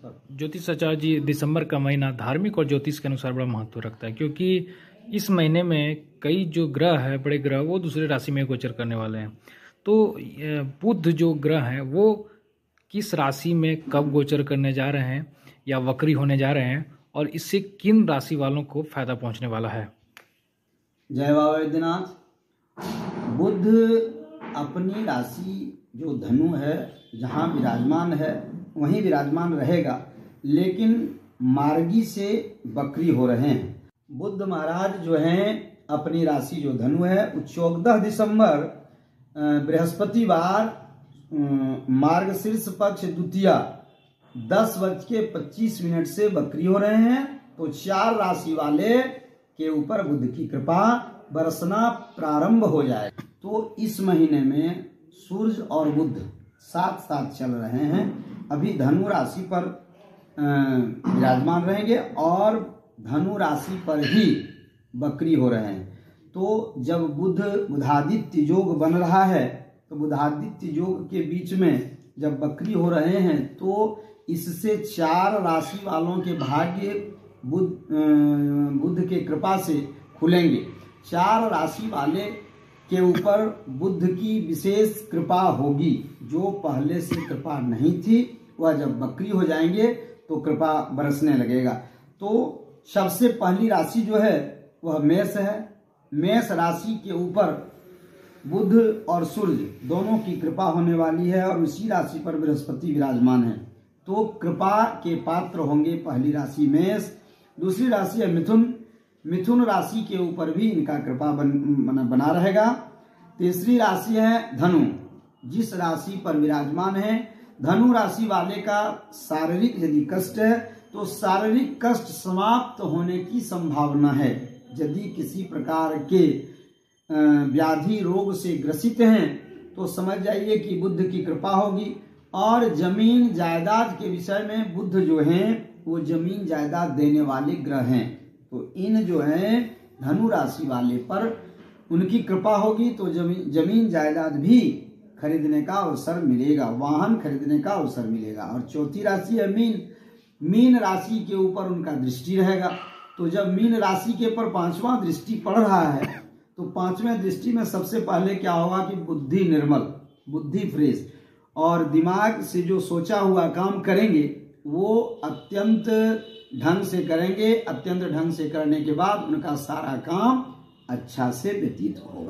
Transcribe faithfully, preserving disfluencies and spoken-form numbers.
ज्योतिषाचार्य जी, दिसंबर का महीना धार्मिक और ज्योतिष के अनुसार बड़ा महत्व रखता है, क्योंकि इस महीने में कई जो ग्रह है, बड़े ग्रह, वो दूसरे राशि में गोचर करने वाले हैं। तो अ, बुध जो ग्रह हैं वो किस राशि में कब गोचर करने जा रहे हैं या वक्री होने जा रहे हैं, और इससे किन राशि वालों को फायदा पहुंचने वाला है। जय बाबा वैद्यनाथ। बुध अपनी राशि जो धनु है, जहाँ विराजमान है वहीं विराजमान रहेगा, लेकिन मार्गी से वक्री हो रहे हैं। बुध महाराज जो हैं अपनी राशि जो धनु है, वो चौदह दिसंबर बृहस्पतिवार मार्गशीर्ष पक्ष द्वितीया दस बज के पच्चीस मिनट से वक्री हो रहे हैं। तो चार राशि वाले के ऊपर बुध की कृपा बरसना प्रारंभ हो जाए। तो इस महीने में सूर्य और बुध साथ साथ चल रहे हैं। अभी धनु राशि पर विराजमान रहेंगे और धनु राशि पर ही वक्री हो रहे हैं। तो जब बुध बुधादित्य योग बन रहा है, तो बुधादित्य योग के बीच में जब वक्री हो रहे हैं, तो इससे चार राशि वालों के भाग्य बुध बुध के कृपा से खुलेंगे। चार राशि वाले के ऊपर बुध की विशेष कृपा होगी। जो पहले से कृपा नहीं थी, वह जब वक्री हो जाएंगे तो कृपा बरसने लगेगा। तो सबसे पहली राशि जो है वह मेष है। मेष राशि के ऊपर बुध और सूर्य दोनों की कृपा होने वाली है, और उसी राशि पर बृहस्पति विराजमान है। तो कृपा के पात्र होंगे पहली राशि मेष। दूसरी राशि है मिथुन। मिथुन राशि के ऊपर भी इनका कृपा बन, बना रहेगा। तीसरी राशि है धनु, जिस राशि पर विराजमान है। धनु राशि वाले का शारीरिक यदि कष्ट है, तो शारीरिक कष्ट समाप्त होने की संभावना है। यदि किसी प्रकार के व्याधि रोग से ग्रसित हैं, तो समझ जाइए कि बुध की कृपा होगी। और जमीन जायदाद के विषय में बुध जो हैं वो जमीन जायदाद देने वाले ग्रह हैं। तो इन जो हैं धनु राशि वाले पर उनकी कृपा होगी, तो जमीन जमीन जायदाद भी खरीदने का अवसर मिलेगा, वाहन खरीदने का अवसर मिलेगा। और चौथी राशि है मीन। मीन राशि के ऊपर उनका दृष्टि रहेगा। तो जब मीन राशि के ऊपर पांचवा दृष्टि पड़ रहा है, तो पांचवें दृष्टि में सबसे पहले क्या होगा कि बुद्धि निर्मल, बुद्धि फ्रेश, और दिमाग से जो सोचा हुआ काम करेंगे वो अत्यंत ढंग से करेंगे। अत्यंत ढंग से करने के बाद उनका सारा काम अच्छा से व्यतीत होगा।